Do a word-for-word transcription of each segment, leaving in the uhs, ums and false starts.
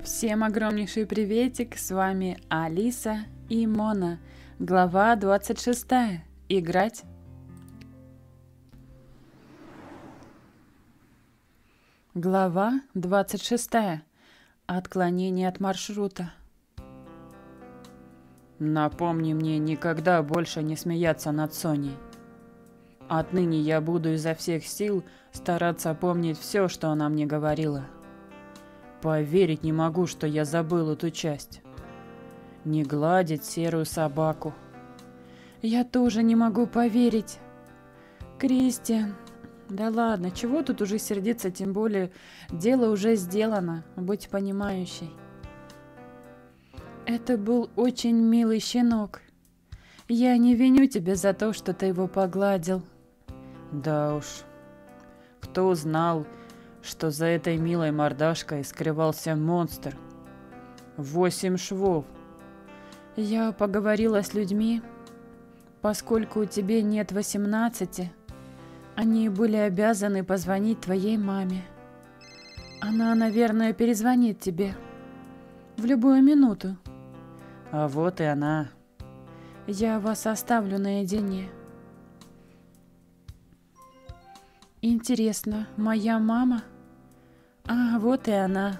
Всем огромнейший приветик, с вами Алиса и Мона. Глава двадцать шесть. Играть. Глава двадцать шесть. Отклонение от маршрута. Напомни мне никогда больше не смеяться над Соней. Отныне я буду изо всех сил стараться помнить все, что она мне говорила. Поверить не могу, что я забыл эту часть. Не гладить серую собаку. Я тоже не могу поверить. Кристиан, да ладно, чего тут уже сердиться, тем более дело уже сделано, будь понимающей. Это был очень милый щенок. Я не виню тебя за то, что ты его погладил. Да уж, кто знал, что за этой милой мордашкой скрывался монстр. Восемь швов. Я поговорила с людьми. Поскольку у тебя нет восемнадцати, они были обязаны позвонить твоей маме. Она, наверное, перезвонит тебе в любую минуту. А вот и она. Я вас оставлю наедине. Интересно, моя мама? А, вот и она.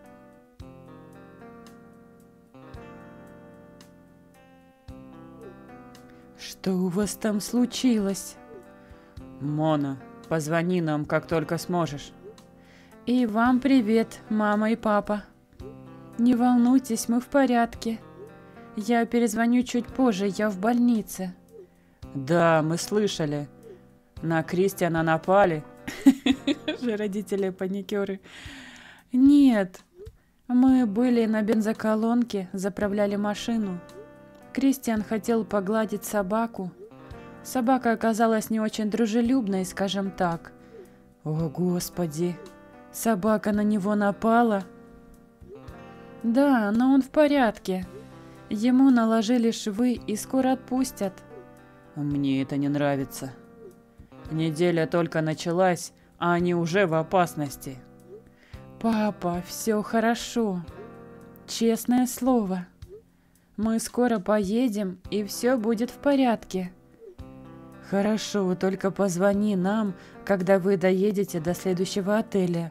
Что у вас там случилось? Мона, позвони нам, как только сможешь. И вам привет, мама и папа. Не волнуйтесь, мы в порядке. Я перезвоню чуть позже, я в больнице. Да, мы слышали. На Кристиана напали. Же родители паникеры. Нет, мы были на бензоколонке, заправляли машину. Кристиан хотел погладить собаку. Собака оказалась не очень дружелюбной, скажем так. О, Господи, собака на него напала? Да, но он в порядке. Ему наложили швы и скоро отпустят. Мне это не нравится. Неделя только началась, а они уже в опасности. Папа, все хорошо. Честное слово. Мы скоро поедем, и все будет в порядке. Хорошо, только позвони нам, когда вы доедете до следующего отеля.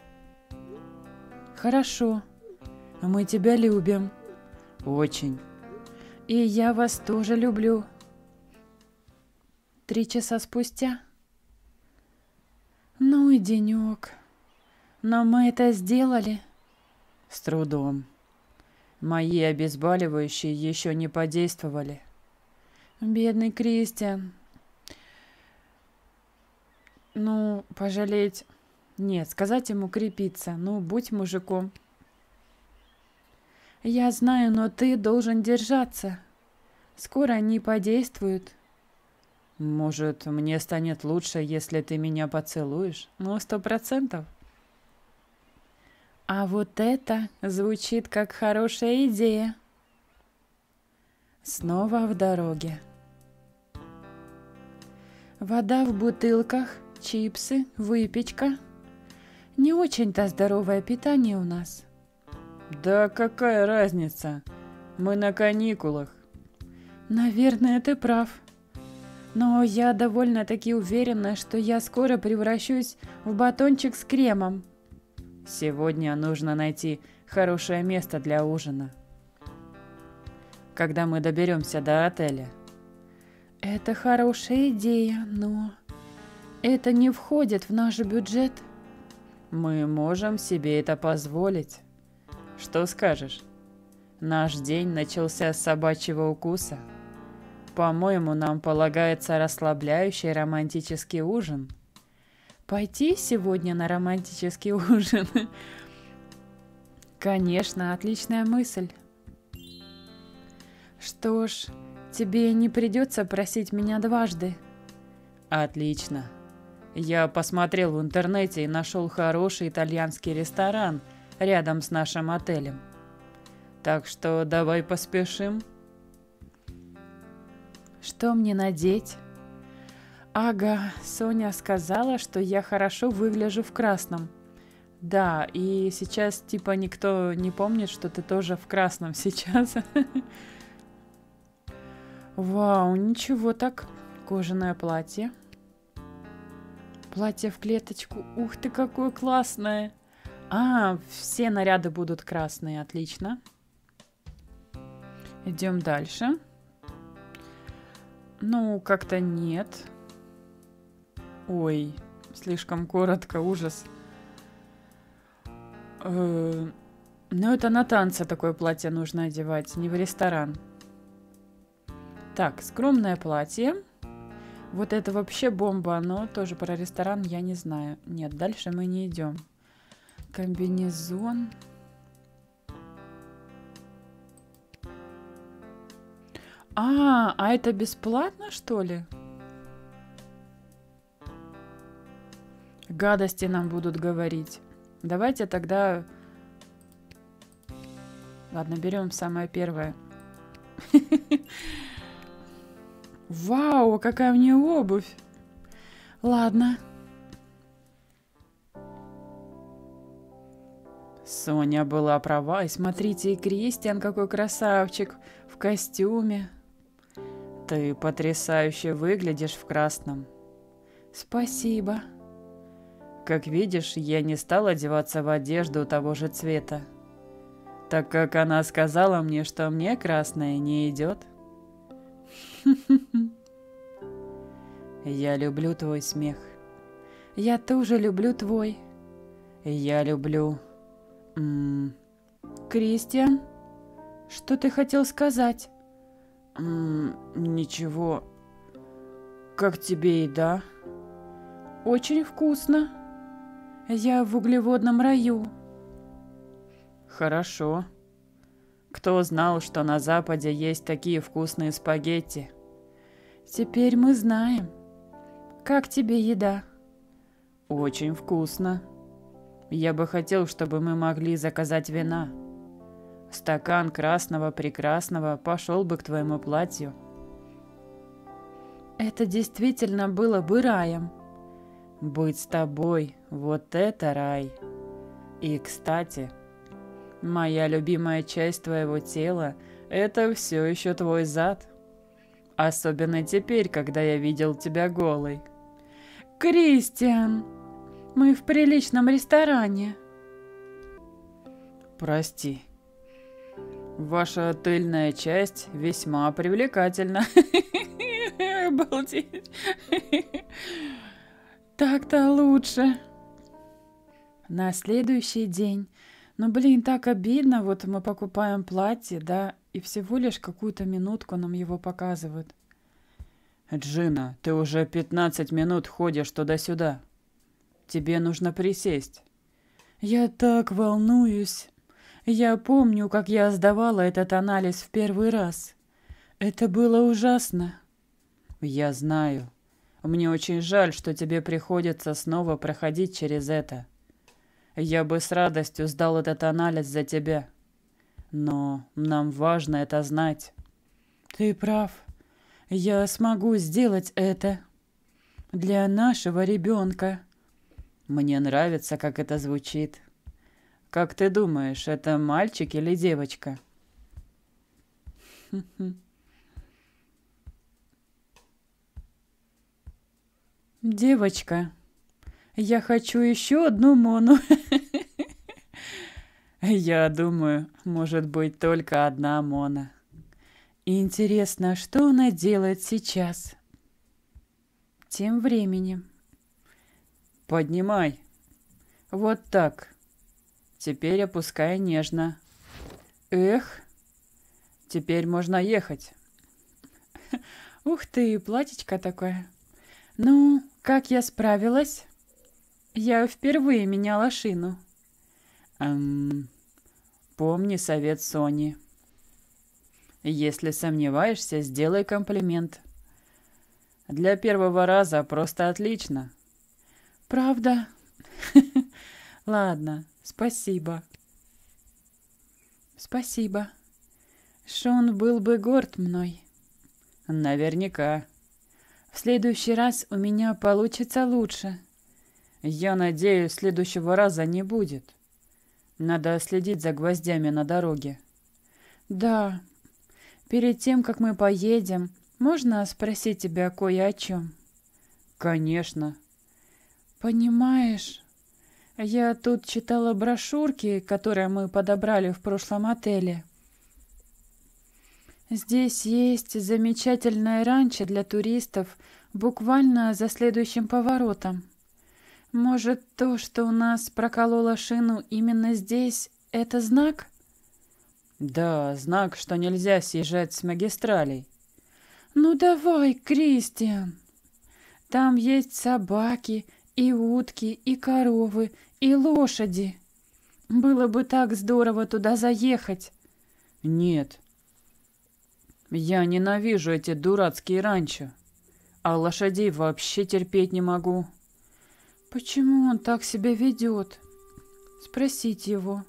Хорошо. Мы тебя любим. Очень. И я вас тоже люблю. Три часа спустя. Ну и денек. Но мы это сделали. С трудом. Мои обезболивающие еще не подействовали. Бедный Кристиан. Ну, пожалеть... Нет, сказать ему крепиться. Ну, будь мужиком. Я знаю, но ты должен держаться. Скоро они подействуют. Может, мне станет лучше, если ты меня поцелуешь? Ну, сто процентов. А вот это звучит как хорошая идея. Снова в дороге. Вода в бутылках, чипсы, выпечка. Не очень-то здоровое питание у нас. Да какая разница? Мы на каникулах. Наверное, ты прав. Но я довольно-таки уверена, что я скоро превращусь в батончик с кремом. Сегодня нужно найти хорошее место для ужина. Когда мы доберемся до отеля. Это хорошая идея, но это не входит в наш бюджет. Мы можем себе это позволить. Что скажешь? Наш день начался с собачьего укуса. По-моему, нам полагается расслабляющий романтический ужин. Пойти сегодня на романтический ужин? Конечно, отличная мысль. Что ж, тебе не придется просить меня дважды. Отлично. Я посмотрел в интернете и нашел хороший итальянский ресторан рядом с нашим отелем. Так что давай поспешим. Что мне надеть? Ага, Соня сказала, что я хорошо выгляжу в красном. Да, и сейчас типа никто не помнит, что ты тоже в красном сейчас. Вау, ничего так. Кожаное платье. Платье в клеточку. Ух ты, какое классное. А, все наряды будут красные, отлично. Идем дальше. Ну, как-то нет. Ой, слишком коротко, ужас. Э, ну, это на танцы такое платье нужно одевать, не в ресторан. Так, скромное платье. Вот это вообще бомба, но тоже про ресторан я не знаю. Нет, дальше мы не идем. Комбинезон. А, а это бесплатно, что ли? Гадости нам будут говорить. Давайте тогда... Ладно, берем самое первое. Вау, какая мне обувь. Ладно. Соня была права. И смотрите, и Кристиан какой красавчик в костюме. Ты потрясающе выглядишь в красном. Спасибо. Как видишь, я не стал одеваться в одежду того же цвета, так как она сказала мне, что мне красное не идет. Я люблю твой смех. Я тоже люблю твой. Я люблю... М- Кристиан, что ты хотел сказать? М- ничего. Как тебе еда? Очень вкусно. Я в углеводном раю. Хорошо. Кто знал, что на Западе есть такие вкусные спагетти? Теперь мы знаем. Как тебе еда? Очень вкусно. Я бы хотел, чтобы мы могли заказать вина. Стакан красного прекрасного пошел бы к твоему платью. Это действительно было бы раем. Быть с тобой – вот это рай. И, кстати, моя любимая часть твоего тела – это все еще твой зад. Особенно теперь, когда я видел тебя голой. Кристиан, мы в приличном ресторане. Прости. Ваша тыльная часть весьма привлекательна. Обалдеть. Так-то лучше. На следующий день. Ну, блин, так обидно. Вот мы покупаем платье, да, и всего лишь какую-то минутку нам его показывают. Джина, ты уже пятнадцать минут ходишь туда-сюда. Тебе нужно присесть. Я так волнуюсь. Я помню, как я сдавала этот анализ в первый раз. Это было ужасно. Я знаю. Мне очень жаль, что тебе приходится снова проходить через это. Я бы с радостью сдал этот анализ за тебя. Но нам важно это знать. Ты прав. Я смогу сделать это. Для нашего ребенка. Мне нравится, как это звучит. Как ты думаешь, это мальчик или девочка? Девочка. Я хочу еще одну Мону. Я думаю, может быть только одна Мона. Интересно, что она делает сейчас? Тем временем. Поднимай. Вот так. Теперь опускай нежно. Эх. Теперь можно ехать. Ух ты, платьечко такое. Ну, как я справилась? Я впервые меняла шину. Эм, помни совет Сони. Если сомневаешься, сделай комплимент. Для первого раза просто отлично. Правда? Ладно, спасибо. Спасибо. Шон был бы горд мной. Наверняка. В следующий раз у меня получится лучше. Я надеюсь, следующего раза не будет. Надо следить за гвоздями на дороге. Да, перед тем, как мы поедем, можно спросить тебя кое о чем? Конечно. Понимаешь, я тут читала брошюрки, которые мы подобрали в прошлом отеле. Здесь есть замечательное ранчо для туристов буквально за следующим поворотом. Может, то, что у нас прокололо шину именно здесь, это знак? Да, знак, что нельзя съезжать с магистралей. Ну давай, Кристиан. Там есть собаки, и утки, и коровы, и лошади. Было бы так здорово туда заехать. Нет. Я ненавижу эти дурацкие ранчо. А лошадей вообще терпеть не могу. Почему он так себя ведет? Спросить его.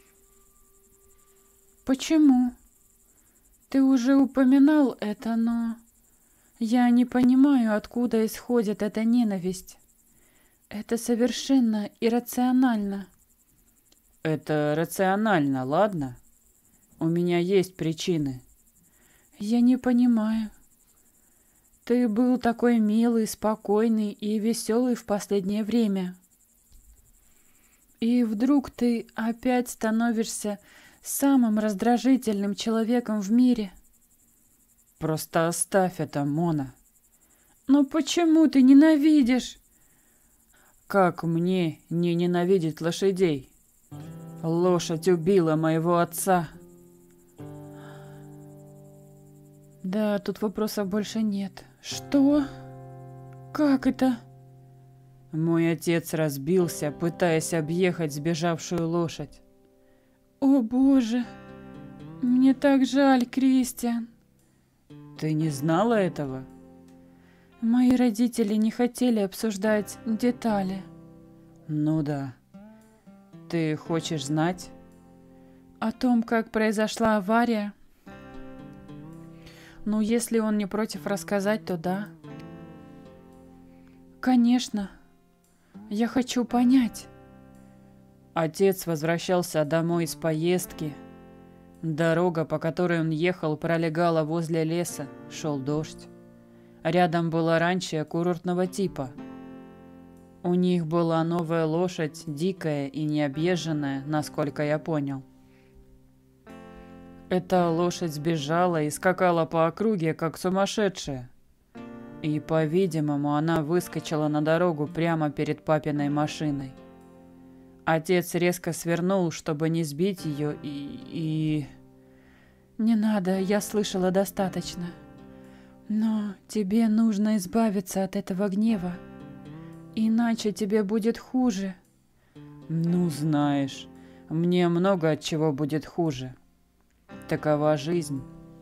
Почему? Ты уже упоминал это, но... Я не понимаю, откуда исходит эта ненависть. Это совершенно иррационально. Это рационально, ладно? У меня есть причины. Я не понимаю. Ты был такой милый, спокойный и веселый в последнее время. И вдруг ты опять становишься самым раздражительным человеком в мире. Просто оставь это, Мона. Но почему ты ненавидишь? Как мне не ненавидеть лошадей? Лошадь убила моего отца. Да, тут вопросов больше нет. Что? Как это? Мой отец разбился, пытаясь объехать сбежавшую лошадь. О, Боже! Мне так жаль, Кристиан. Ты не знала этого? Мои родители не хотели обсуждать детали. Ну да. Ты хочешь знать? О том, как произошла авария? Ну, если он не против рассказать, то да. Конечно. Я хочу понять. Отец возвращался домой из поездки. Дорога, по которой он ехал, пролегала возле леса. Шел дождь. Рядом было ранчо курортного типа. У них была новая лошадь, дикая и необъезженная, насколько я понял. Эта лошадь сбежала и скакала по округе, как сумасшедшая. И, по-видимому, она выскочила на дорогу прямо перед папиной машиной. Отец резко свернул, чтобы не сбить ее, и... и... Не надо, я слышала достаточно. Но тебе нужно избавиться от этого гнева. Иначе тебе будет хуже. Ну, знаешь, мне много от чего будет хуже. Такова жизнь.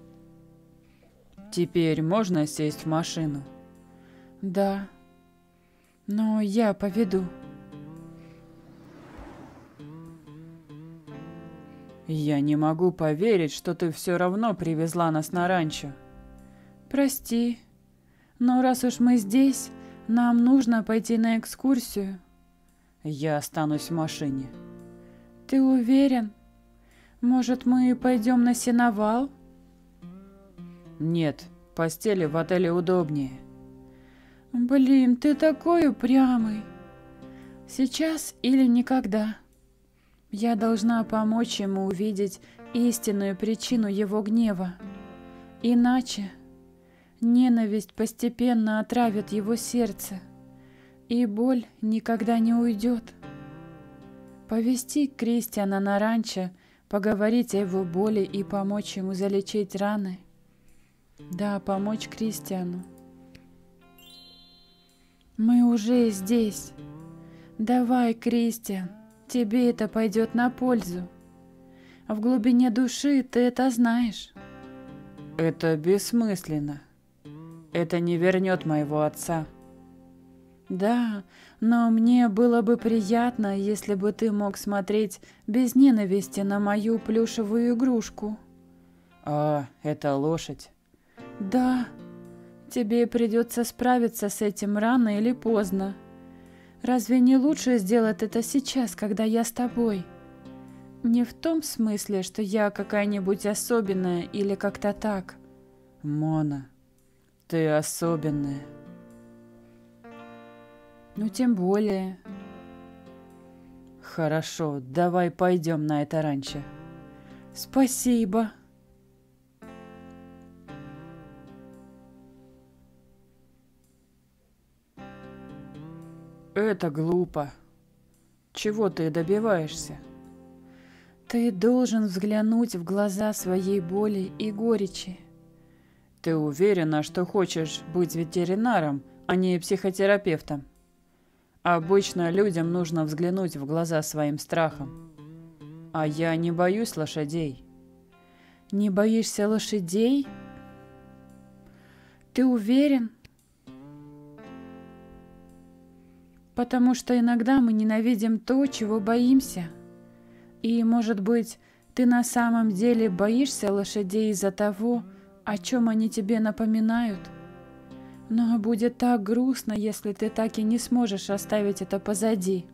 Теперь можно сесть в машину? Да. Но я поведу. Я не могу поверить, что ты все равно привезла нас на ранчо. Прости, но раз уж мы здесь, нам нужно пойти на экскурсию. Я останусь в машине. Ты уверен? Может, мы пойдем на сеновал? Нет, постели в отеле удобнее. Блин, ты такой упрямый. Сейчас или никогда. Я должна помочь ему увидеть истинную причину его гнева. Иначе ненависть постепенно отравит его сердце, и боль никогда не уйдет. Повести Кристиана на ранчо, поговорить о его боли и помочь ему залечить раны. Да, помочь Кристиану. Мы уже здесь. Давай, Кристиан, тебе это пойдет на пользу. В глубине души ты это знаешь. Это бессмысленно. Это не вернет моего отца. Да, но мне было бы приятно, если бы ты мог смотреть без ненависти на мою плюшевую игрушку. А, это лошадь. Да, тебе придется справиться с этим рано или поздно. Разве не лучше сделать это сейчас, когда я с тобой? Не в том смысле, что я какая-нибудь особенная или как-то так. Мона, ты особенная. Ну, тем более. Хорошо, давай пойдем на это раньше. Спасибо. Это глупо. Чего ты добиваешься? Ты должен взглянуть в глаза своей боли и горечи. Ты уверена, что хочешь быть ветеринаром, а не психотерапевтом? Обычно людям нужно взглянуть в глаза своим страхам. А я не боюсь лошадей. Не боишься лошадей? Ты уверен? Потому что иногда мы ненавидим то, чего боимся. И, может быть, ты на самом деле боишься лошадей из-за того, о чем они тебе напоминают. Но будет так грустно, если ты так и не сможешь оставить это позади.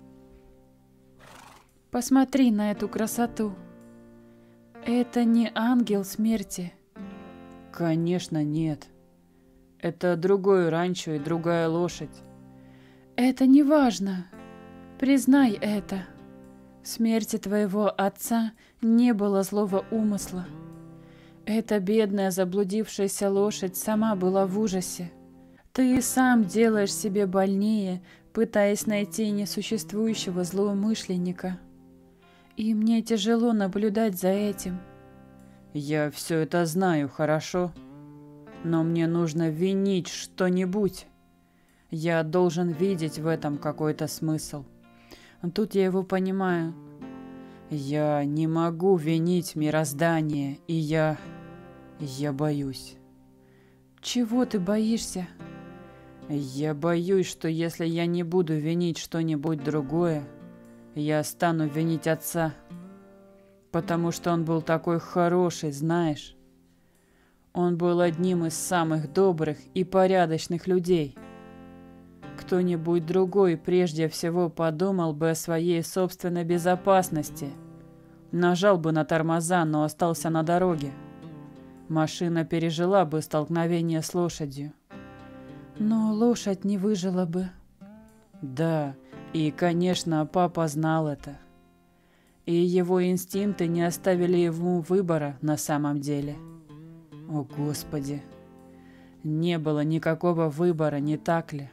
Посмотри на эту красоту. Это не ангел смерти. Конечно, нет. Это другое ранчо и другая лошадь. Это не важно. Признай это. В смерти твоего отца не было злого умысла. Эта бедная заблудившаяся лошадь сама была в ужасе. Ты и сам делаешь себе больнее, пытаясь найти несуществующего злоумышленника. И мне тяжело наблюдать за этим. Я все это знаю, хорошо? Но мне нужно винить что-нибудь. Я должен видеть в этом какой-то смысл. Тут я его понимаю. Я не могу винить мироздание, и я... я боюсь. Чего ты боишься? Я боюсь, что если я не буду винить что-нибудь другое, я стану винить отца. Потому что он был такой хороший, знаешь. Он был одним из самых добрых и порядочных людей. Кто-нибудь другой прежде всего подумал бы о своей собственной безопасности. Нажал бы на тормоза, но остался на дороге. Машина пережила бы столкновение с лошадью. Но лошадь не выжила бы. Да, и, конечно, папа знал это. И его инстинкты не оставили ему выбора на самом деле. О, Господи! Не было никакого выбора, не так ли?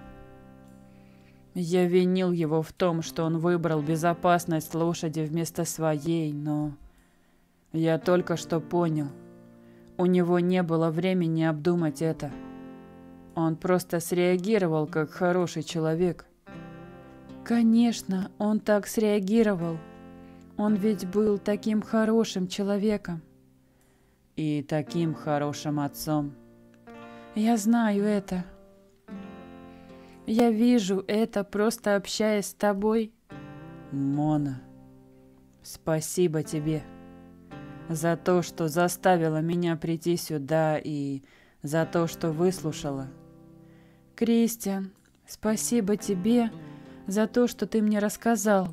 Я винил его в том, что он выбрал безопасность лошади вместо своей, но... Я только что понял. У него не было времени обдумать это. Он просто среагировал, как хороший человек. Конечно, он так среагировал. Он ведь был таким хорошим человеком. И таким хорошим отцом. Я знаю это. Я вижу это, просто общаясь с тобой. Мона, спасибо тебе за то, что заставила меня прийти сюда, и за то, что выслушала. Кристиан, спасибо тебе за то, что ты мне рассказал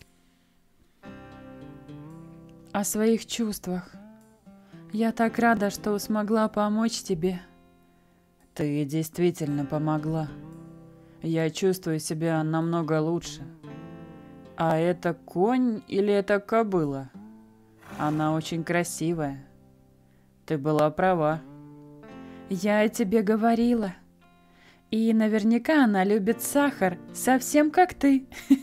о своих чувствах. Я так рада, что смогла помочь тебе. Ты действительно помогла. Я чувствую себя намного лучше. А это конь или это кобыла? Она очень красивая. Ты была права. Я тебе говорила. И наверняка она любит сахар, совсем как ты.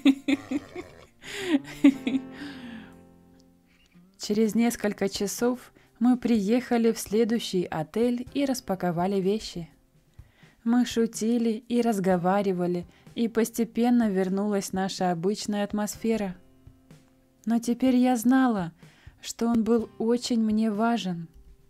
Через несколько часов мы приехали в следующий отель и распаковали вещи. Мы шутили и разговаривали, и постепенно вернулась наша обычная атмосфера. Но теперь я знала, что он был очень мне важен.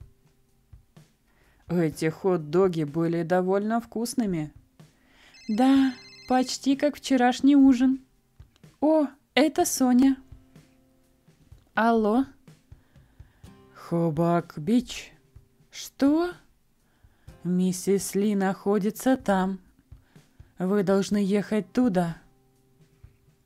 Эти хот-доги были довольно вкусными. Да, почти как вчерашний ужин. О, это Соня. Алло? Хобак-Бич. Что? Миссис Ли находится там. Вы должны ехать туда.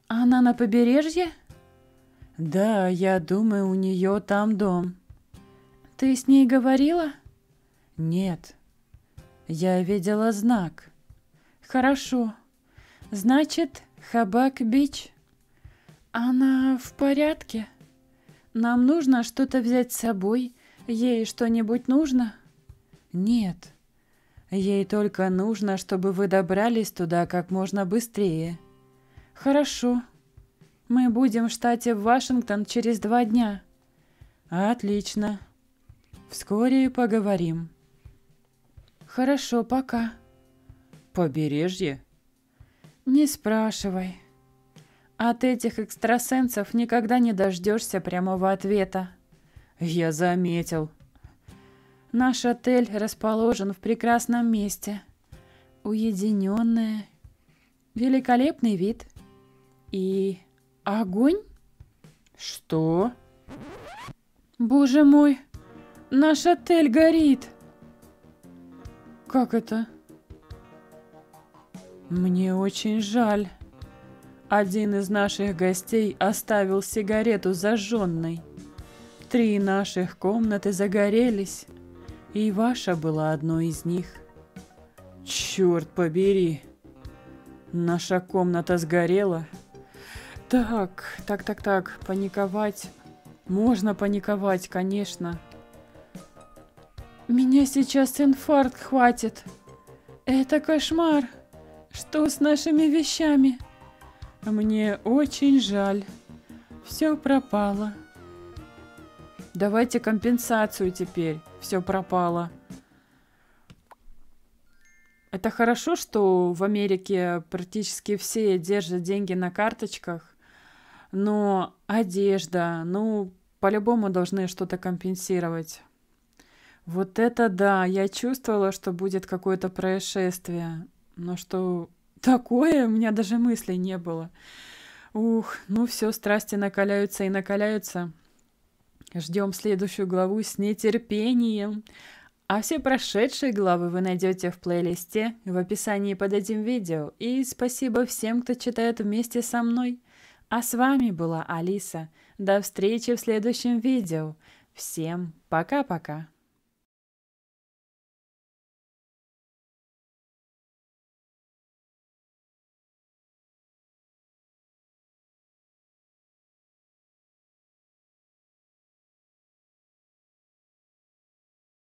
Она на побережье? Да, я думаю, у нее там дом. Ты с ней говорила? Нет, я видела знак. Хорошо. Значит, Хабак-Бич. Она в порядке? Нам нужно что-то взять с собой? Ей что-нибудь нужно? Нет. Ей только нужно, чтобы вы добрались туда как можно быстрее. Хорошо. Мы будем в штате Вашингтон через два дня. Отлично. Вскоре поговорим. Хорошо, пока. Побережье? Не спрашивай. От этих экстрасенсов никогда не дождешься прямого ответа. Я заметил. Наш отель расположен в прекрасном месте. Уединенное, великолепный вид и огонь. Что? Боже мой, наш отель горит. Как это? Мне очень жаль. Один из наших гостей оставил сигарету зажженной. Три наших комнаты загорелись, и ваша была одной из них. Черт побери! Наша комната сгорела. Так, так, так, так, паниковать. Можно паниковать, конечно. Меня сейчас инфаркт хватит. Это кошмар. Что с нашими вещами? Мне очень жаль. Все пропало. Давайте компенсацию теперь. Все пропало. Это хорошо, что в Америке практически все держат деньги на карточках, но одежда, ну, по-любому должны что-то компенсировать. Вот это да, я чувствовала, что будет какое-то происшествие, но что такое, у меня даже мыслей не было. Ух, ну все, страсти накаляются и накаляются. Ждем следующую главу с нетерпением. А все прошедшие главы вы найдете в плейлисте в описании под этим видео. И спасибо всем, кто читает вместе со мной. А с вами была Алиса. До встречи в следующем видео. Всем пока-пока.